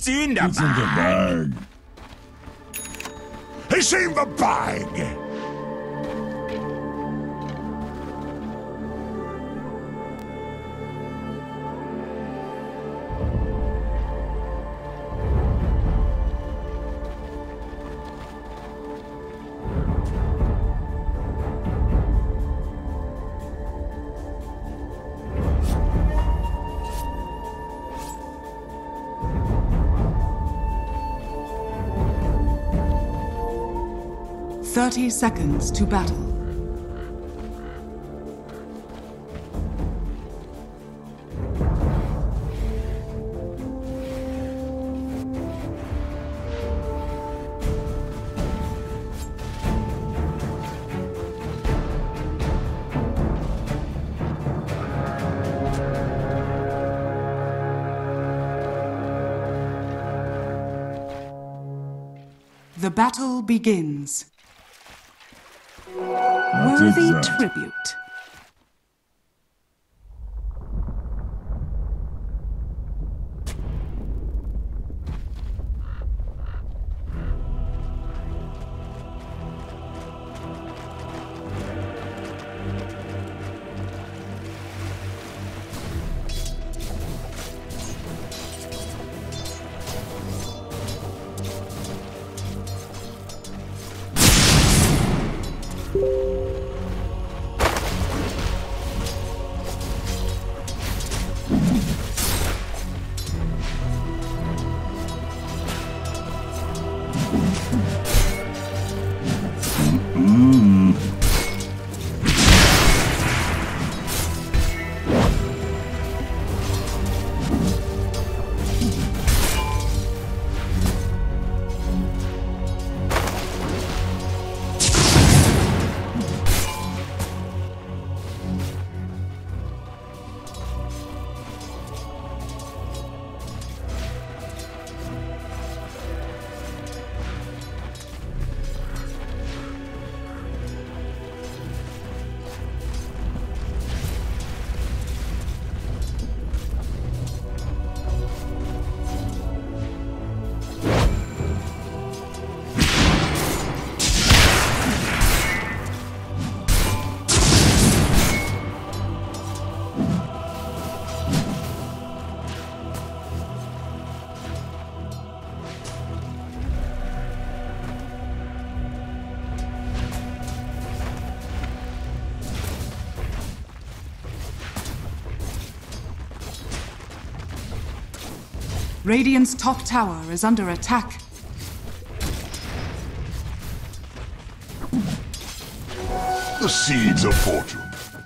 in der It's in the bag. It's in the bag! Thirty seconds to battle. The battle begins. Worthy tribute. Radiant's top tower is under attack. The seeds of fortune.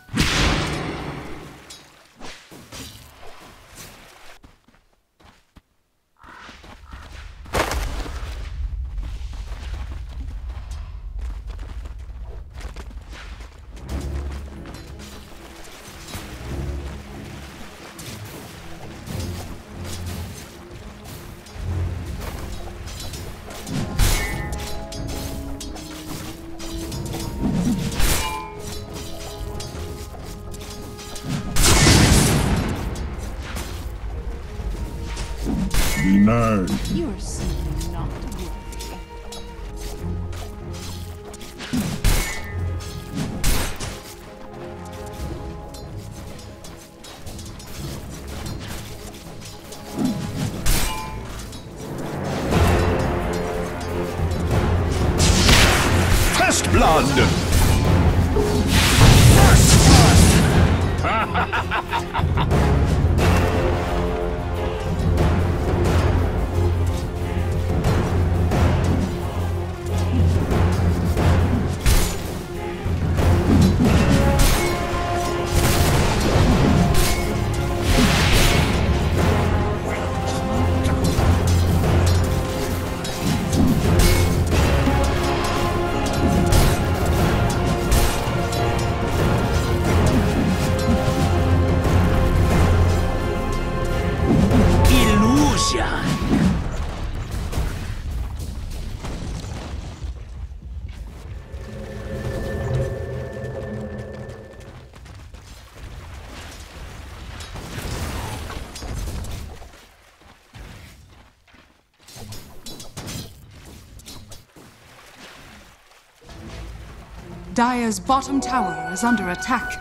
Denied. You're simply not worthy. First blood! Dire's bottom tower is under attack.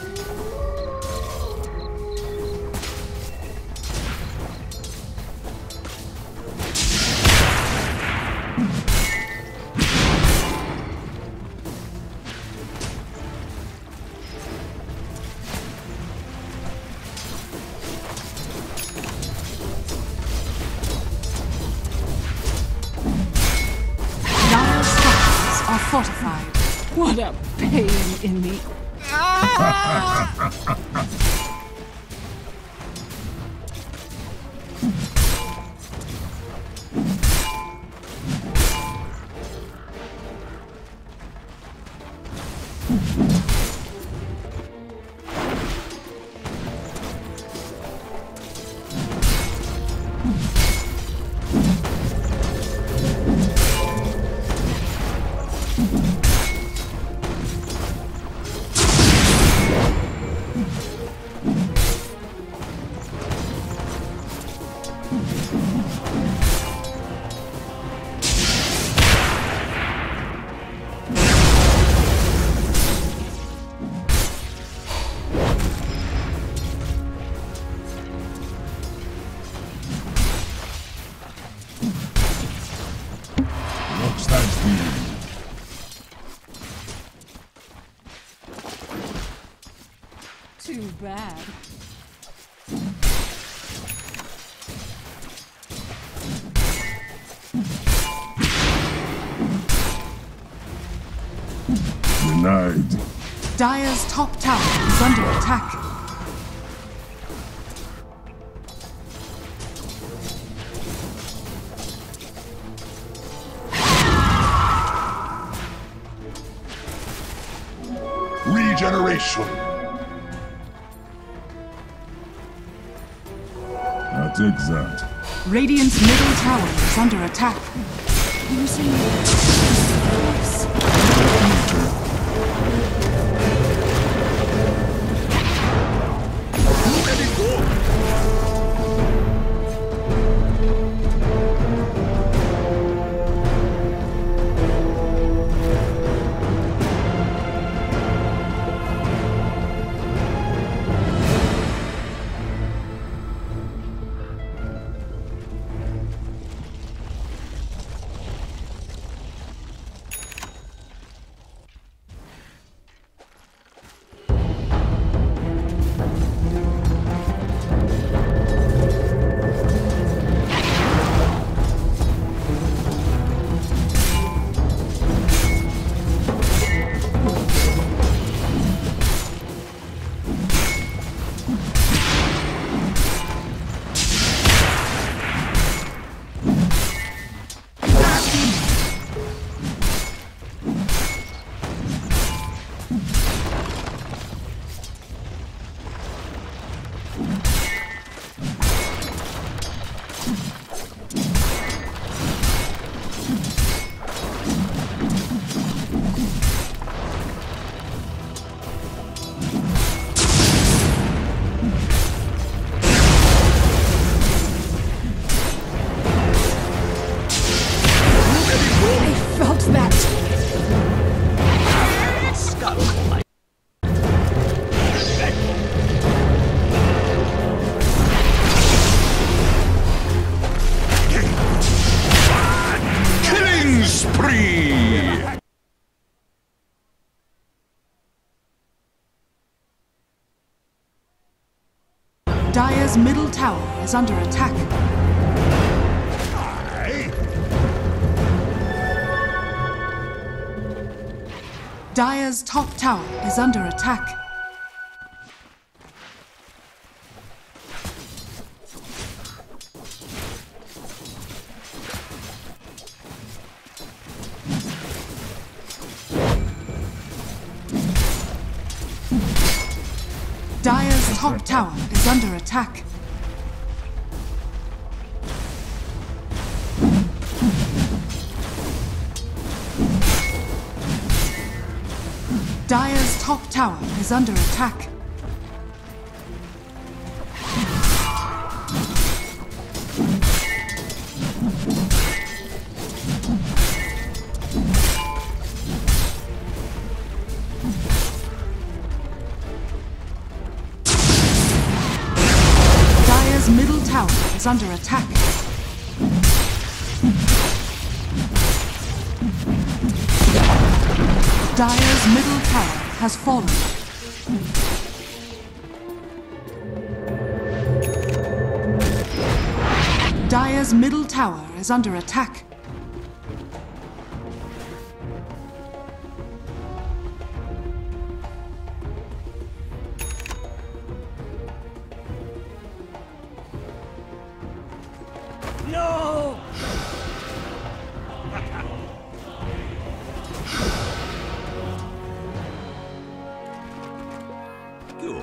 Dire's structures are fortified. What a pain in the... What's that feeling? Too bad. Denied. Dire's top tower is under attack. Regeneration. I'll take that. Radiant's middle tower is under attack. Using Dire's middle tower is under attack. Dire's top tower is under attack. Dire's top tower is under attack. Dire's top tower is under attack. is under attack. Dire's middle tower has fallen. Dire's middle tower is under attack. No! Cool.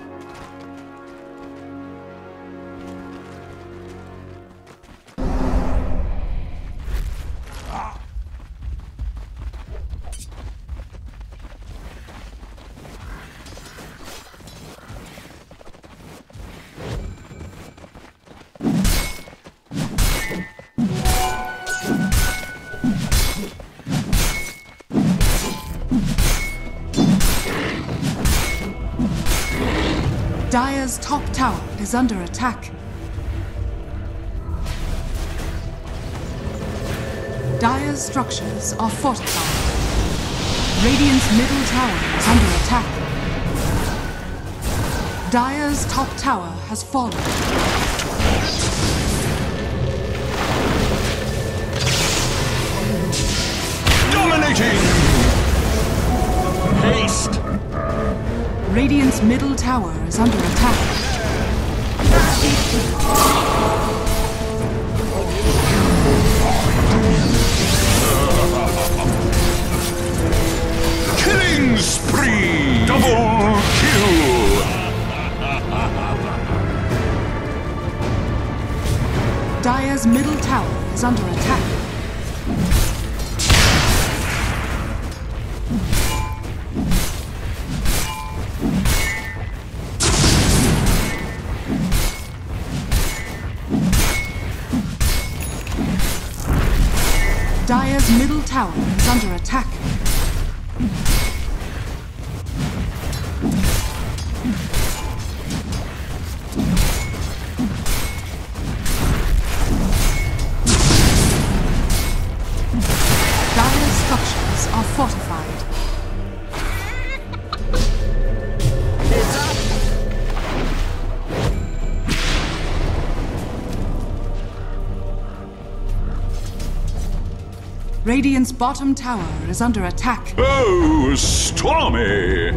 Dire's top tower is under attack. Dire's structures are fortified. Radiant's middle tower is under attack. Dire's top tower has fallen. Dominating! Haste! Radiant's middle tower is under attack. Killing spree! Double kill! Dire's middle tower is under attack. Dire's middle tower is under attack. Dire's structures are fortified. Radiant's bottom tower is under attack. Oh, stormy!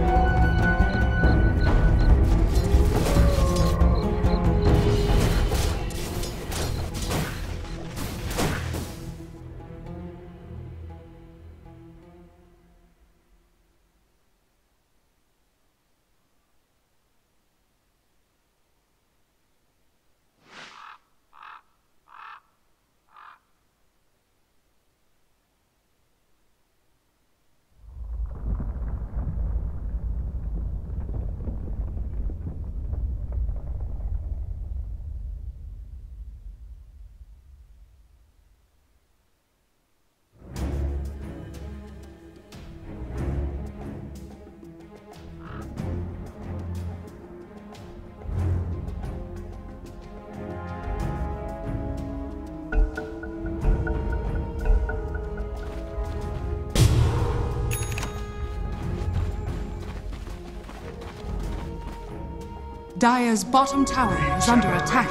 Dire's bottom tower is under attack.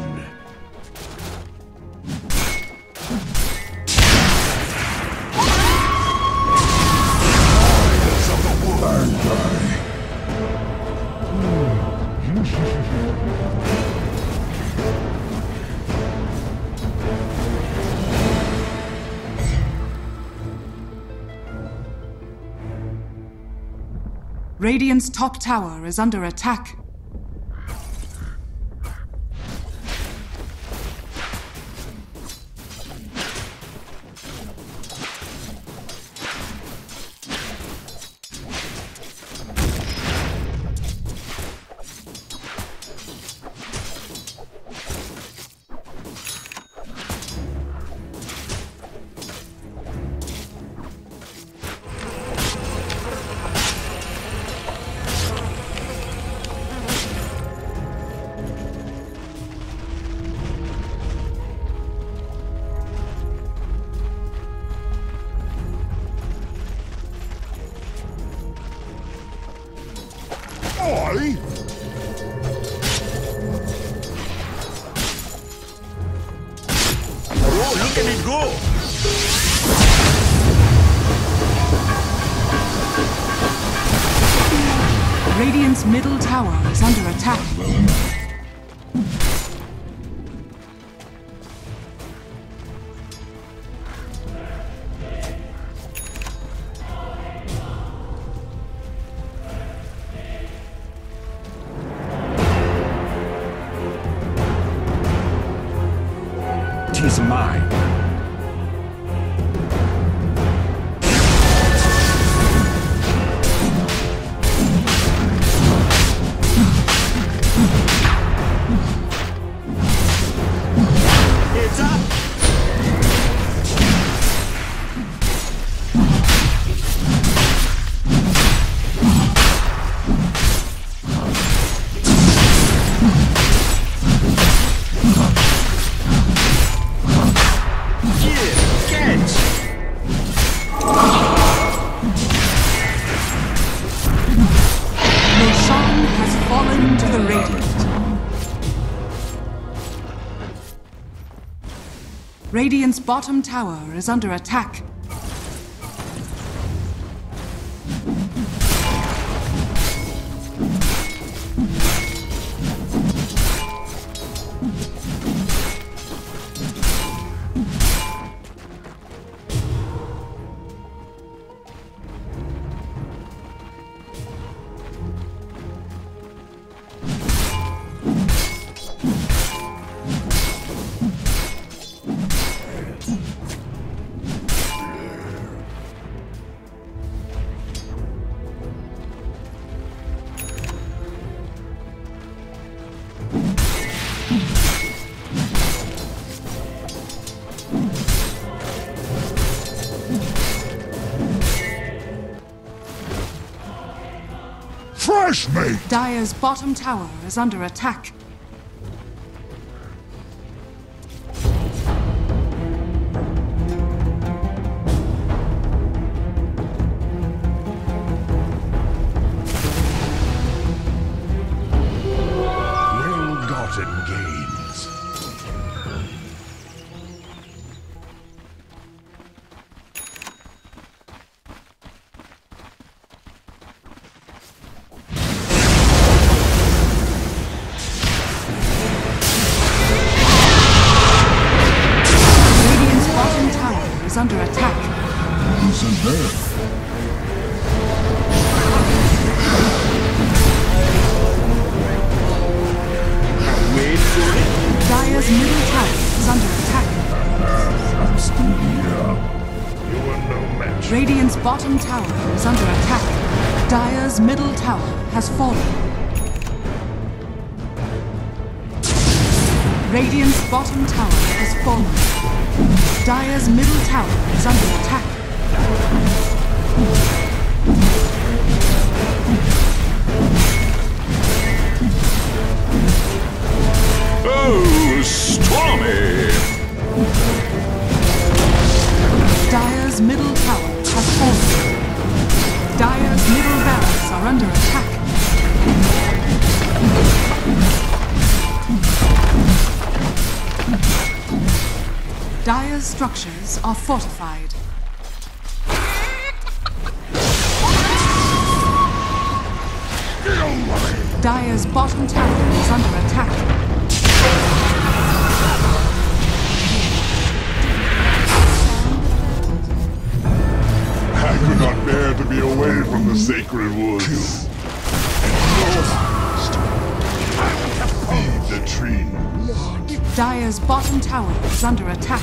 Radiant's top tower is under attack. Aye? Oh, look at it go! Radiant's middle tower is under attack. Well enough. Tis mine. It's up! Roshan has fallen to the Radiant. Radiant's bottom tower is under attack. Fresh meat! Dire's bottom tower is under attack. Well-gotten gains. Radiant's bottom tower is under attack. Listen there. Wait for it. Dire's middle tower is under attack. I'm still here. You are no match. Radiant's bottom tower is under attack. Dire's middle tower has fallen. Radiant's bottom tower has fallen. Dire's middle tower is under attack. Oh, stormy! Dire's middle tower has fallen. Dire's middle barracks are under attack. Dire's structures are fortified. Dire's bottom tower is under attack. I could not bear to be away from the sacred woods. Feed the trees. Dire's bottom tower is under attack.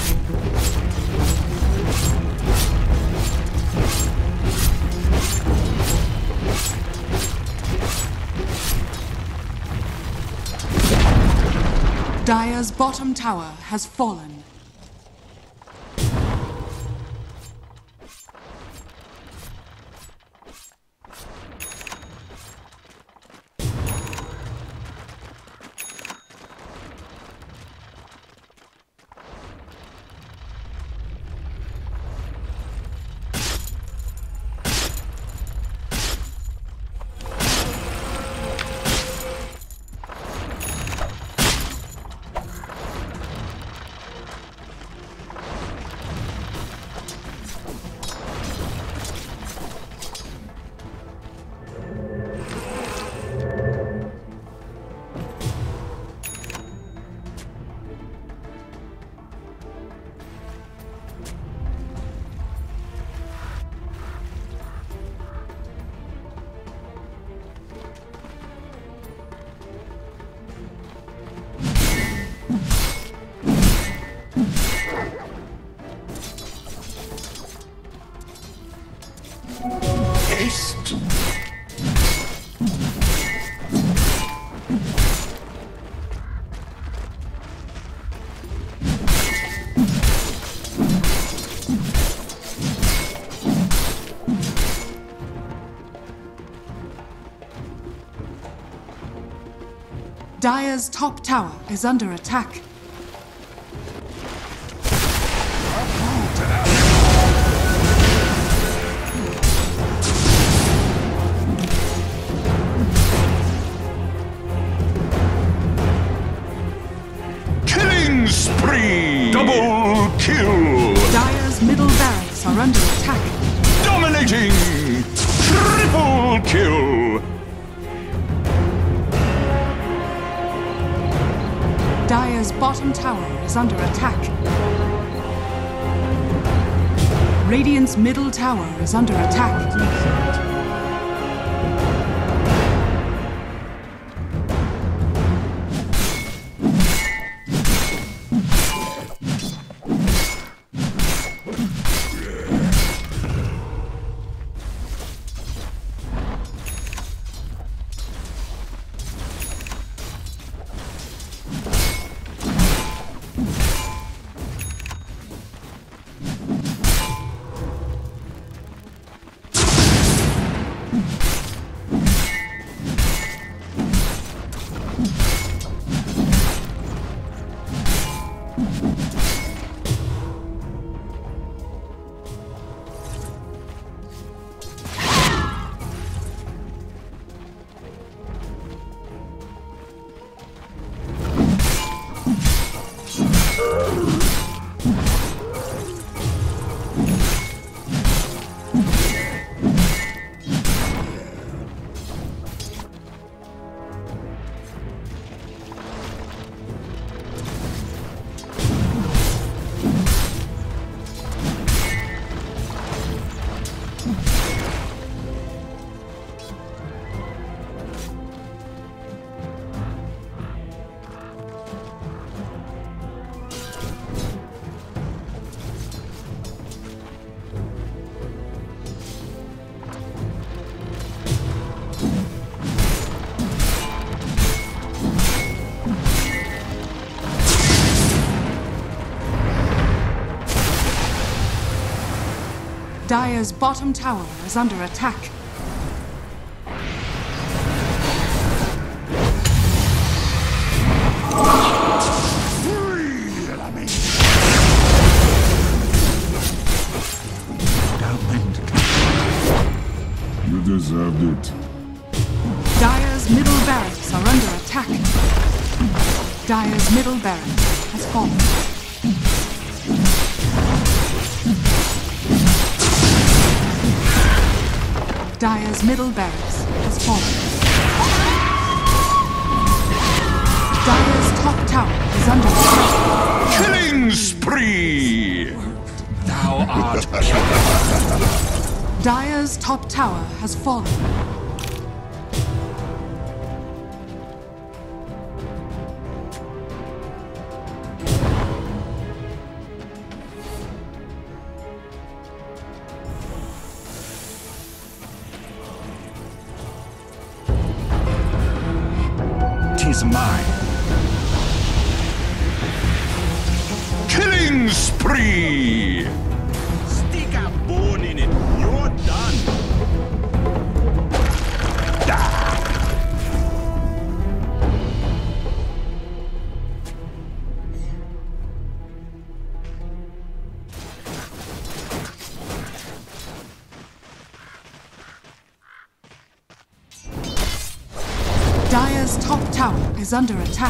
Dire's bottom tower has fallen. Dire's top tower is under attack. Killing spree! Double kill! Dire's middle barracks are under attack. Dominating! Triple kill! Dire's bottom tower is under attack. Radiant's middle tower is under attack. Dire's bottom tower is under attack. You deserved it. Dire's middle barracks are under attack. Dire's middle barracks has fallen. Dire's middle barracks has fallen. Dire's top tower is under attack. Killing spree! Thou art pure. Dire's top tower has fallen. Tis mine. Killing spree! Stick a bone in it. You're done. Dire's top tower is under attack.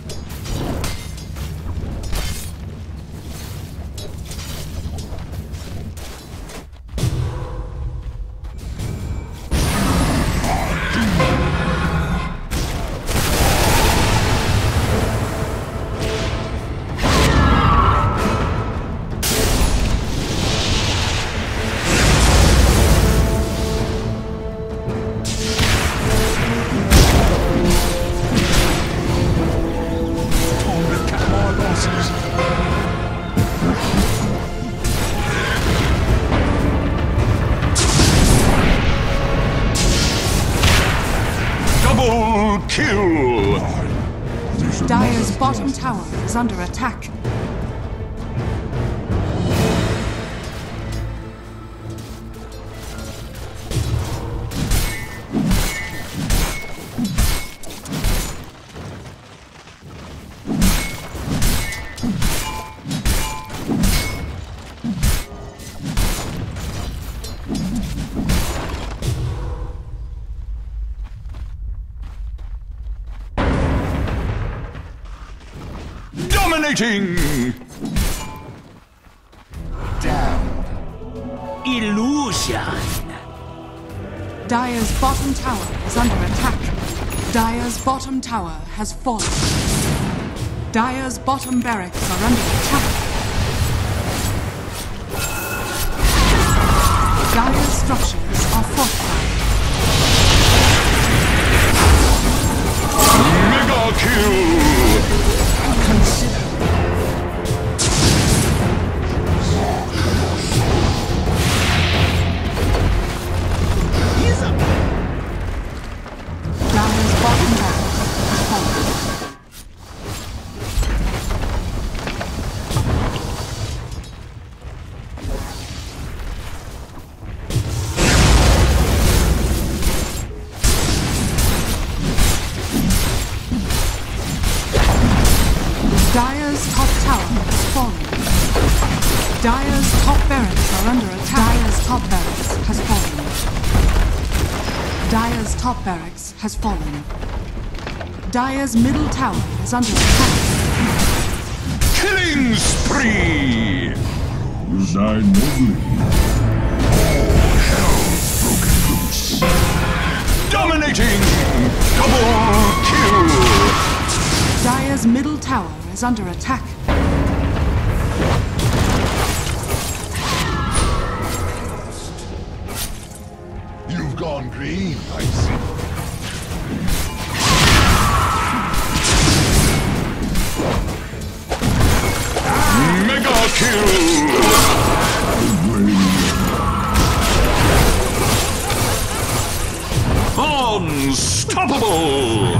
Double kill! Dire's bottom tower is under attack. Dominating! Illusion. Dire's bottom tower is under attack. Dire's bottom tower has fallen. Dire's bottom barracks are under attack. Dire's structures are fortified. Mega kill! Consider. He's up. Dire's bottom barracks has fallen. Dire's top tower has fallen. Dire's top barracks are under attack. Dire's top barracks has fallen. Dire's top barracks has fallen. Dire's middle tower is under attack. Killing spree! You died nobly. Dominating! Double kill! Dire's middle tower is under attack. You've gone green, I see. Mega kill! Unstoppable!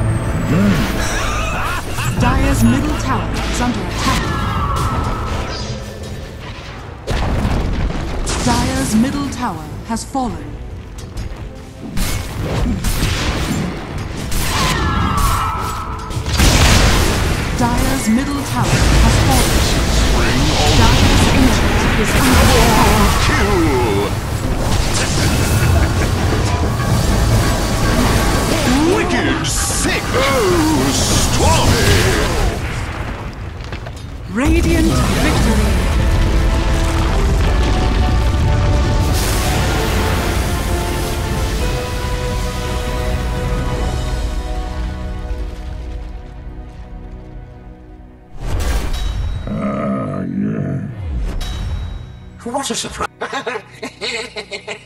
Dire's middle tower is under attack. Dire's middle tower has fallen. Dire's middle tower has fallen. Dire's ancient is under attack. Kill! Wicked sick! Oh, stormy! Radiant victory. Ah, yeah. What a surprise.